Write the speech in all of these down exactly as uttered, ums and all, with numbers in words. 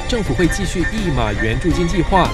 政府会继续一码援助金计划。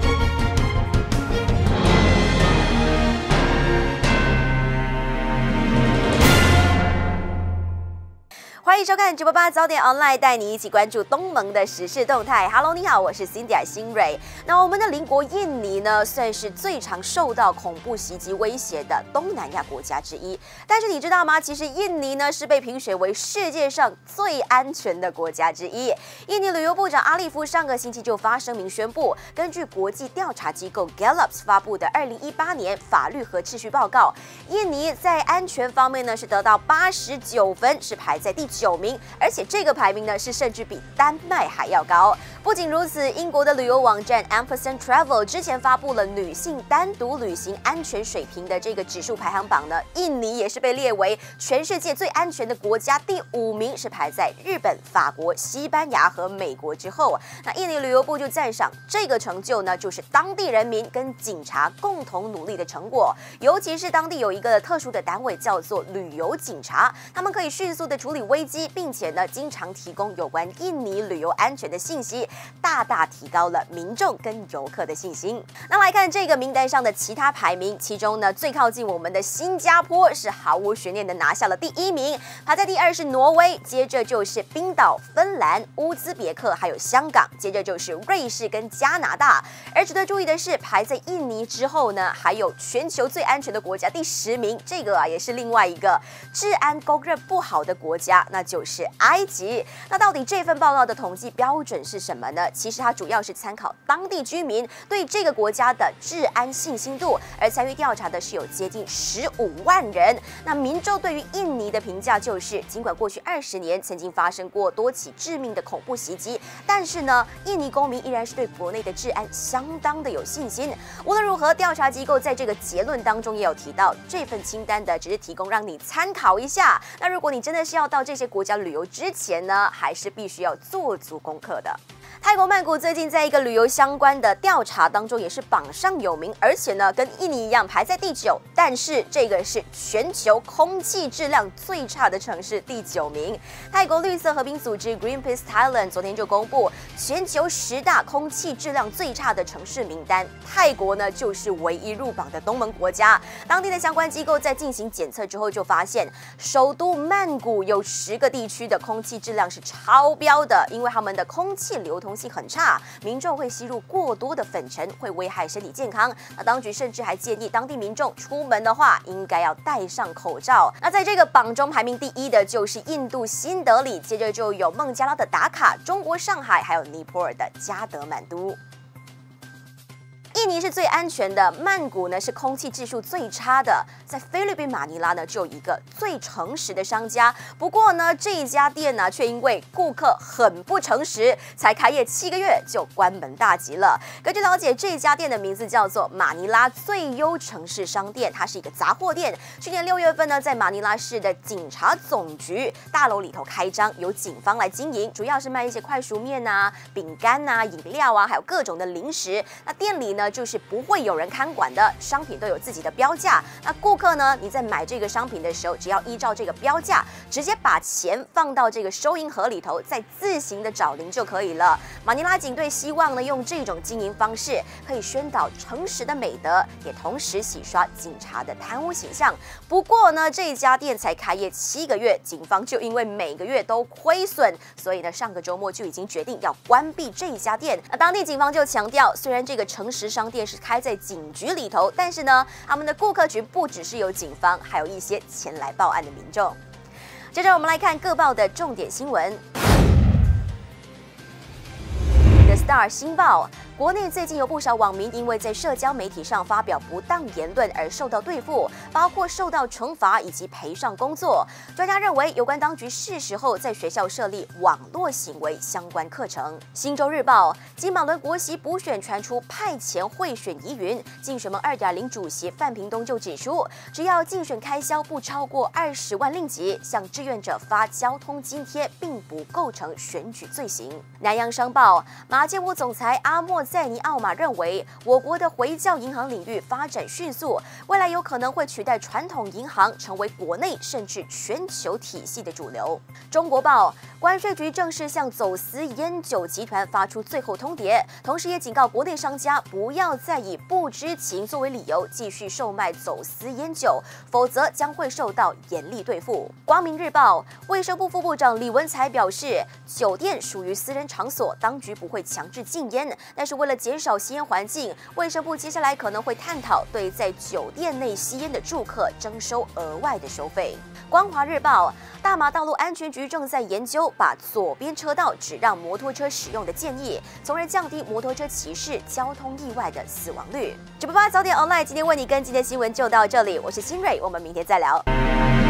欢迎收看直播吧早点 online， 带你一起关注东盟的时事动态。Hello， 你好，我是 Cindy 新蕊。那我们的邻国印尼呢，算是最常受到恐怖袭击威胁的东南亚国家之一。但是你知道吗？其实印尼呢是被评选为世界上最安全的国家之一。印尼旅游部长阿利夫上个星期就发声明宣布，根据国际调查机构 Gallup 发布的二零一八年法律和秩序报告，印尼在安全方面呢是得到八十九分，是排在第九名，而且这个排名呢是甚至比丹麦还要高。不仅如此，英国的旅游网站 Ampersand Travel 之前发布了女性单独旅行安全水平的这个指数排行榜呢，印尼也是被列为全世界最安全的国家第五名，是排在日本、法国、西班牙和美国之后。那印尼旅游部就赞赏这个成就呢，就是当地人民跟警察共同努力的成果，尤其是当地有一个特殊的单位叫做旅游警察，他们可以迅速的处理危机，并且呢，经常提供有关印尼旅游安全的信息，大大提高了民众跟游客的信心。那来看这个名单上的其他排名，其中呢，最靠近我们的新加坡是毫无悬念的拿下了第一名，排在第二是挪威，接着就是冰岛、芬兰、乌兹别克，还有香港，接着就是瑞士跟加拿大。而值得注意的是，排在印尼之后呢，还有全球最安全的国家第十名，这个啊也是另外一个治安公认不好的国家，那就是埃及。那到底这份报告的统计标准是什么呢？其实它主要是参考当地居民对这个国家的治安信心度，而参与调查的是有接近十五万人。那民众对于印尼的评价就是，尽管过去二十年曾经发生过多起致命的恐怖袭击，但是呢，印尼公民依然是对国内的治安相当的有信心。无论如何，调查机构在这个结论当中也有提到，这份清单的只是提供让你参考一下。那如果你真的是要到这些国家旅游之前呢，还是必须要做足功课的。泰国曼谷最近在一个旅游相关的调查当中也是榜上有名，而且呢跟印尼一样排在第九，但是这个是全球空气质量最差的城市第九名。泰国绿色和平组织 Greenpeace Thailand 昨天就公布全球十大空气质量最差的城市名单，泰国呢就是唯一入榜的东盟国家。当地的相关机构在进行检测之后就发现，首都曼谷有十个地区的空气质量是超标的，因为他们的空气流通性很差，民众会吸入过多的粉尘，会危害身体健康。那当局甚至还建议当地民众出门的话，应该要戴上口罩。那在这个榜中排名第一的就是印度新德里，接着就有孟加拉的达卡、中国上海，还有尼泊尔的加德满都。印尼是最安全的，曼谷呢是空气质素最差的，在菲律宾马尼拉呢就有一个最诚实的商家，不过呢这一家店呢却因为顾客很不诚实，才开业七个月就关门大吉了。根据了解，这家店的名字叫做马尼拉最优城市商店，它是一个杂货店。去年六月份呢，在马尼拉市的警察总局大楼里头开张，由警方来经营，主要是卖一些快熟面啊、饼干啊、饮料啊，还有各种的零食。那店里呢就是不会有人看管的，商品都有自己的标价。那顾客呢，你在买这个商品的时候，只要依照这个标价，直接把钱放到这个收银盒里头，再自行的找零就可以了。马尼拉警队希望呢，用这种经营方式，可以宣导诚实的美德，也同时洗刷警察的贪污形象。不过呢，这一家店才开业七个月，警方就因为每个月都亏损，所以呢，上个周末就已经决定要关闭这一家店。那当地警方就强调，虽然这个诚实商店是开在警局里头，但是呢，他们的顾客群不只是有警方，还有一些前来报案的民众。接着我们来看各报的重点新闻。The Star 新报。国内最近有不少网民因为在社交媒体上发表不当言论而受到对付，包括受到惩罚以及赔上工作。专家认为，有关当局是时候在学校设立网络行为相关课程。新洲日报，金马伦国席补选传出派遣贿选疑云，竞选盟 二点零 主席范平东就指出，只要竞选开销不超过二十万令吉，向志愿者发交通津贴并不构成选举罪行。南洋商报，马建屋总裁阿莫在尼奥马认为，我国的回教银行领域发展迅速，未来有可能会取代传统银行，成为国内甚至全球体系的主流。中国报，关税局正式向走私烟酒集团发出最后通牒，同时也警告国内商家不要再以不知情作为理由继续售卖走私烟酒，否则将会受到严厉对付。光明日报，卫生部副部长李文才表示，酒店属于私人场所，当局不会强制禁烟，但是为了减少吸烟环境，卫生部接下来可能会探讨对在酒店内吸烟的住客征收额外的收费。光华日报，大马道路安全局正在研究把左边车道只让摩托车使用的建议，从而降低摩托车骑士交通意外的死亡率。九八八早点 online 今天为你跟进的新闻就到这里，我是新蕊，我们明天再聊。